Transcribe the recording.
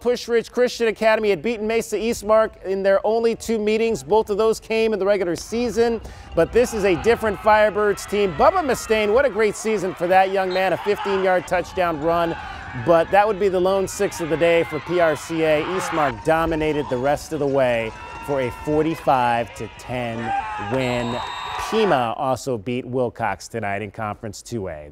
Pusch Ridge Christian Academy had beaten Mesa Eastmark in their only 2 meetings. Both of those came in the regular season, but this is a different Firebirds team. Bubba Mustaine, what a great season for that young man, a 15-yard touchdown run, but that would be the lone 6 of the day for PRCA. Eastmark dominated the rest of the way for a 45-10 win. Pima also beat Wilcox tonight in Conference 2A.